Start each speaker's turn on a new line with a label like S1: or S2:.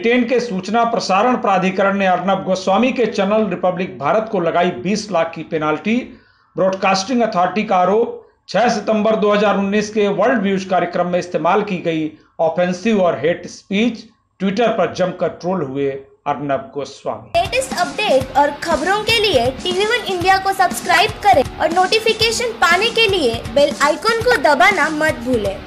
S1: Britain के सूचना प्रसारण प्राधिकरण ने अर्नब गोस्वामी के चैनल रिपब्लिक भारत को लगाई 20 लाख की पेनाल्टी। ब्रॉडकास्टिंग अथॉरिटी का आरोप, 6 सितंबर 2019 के वर्ल्ड व्यूज कार्यक्रम में इस्तेमाल की गई ऑफेंसिव और हेट स्पीच ट्विटर पर जमकर ट्रोल हुए अर्नब गोस्वामी।
S2: लेटेस्ट अपडेट और खबरों के लिए TV1 इंडिया को सब्सक्राइब करें और नोटिफिकेशन पाने के लिए बेल आइकॉन को दबाना मत भूलें।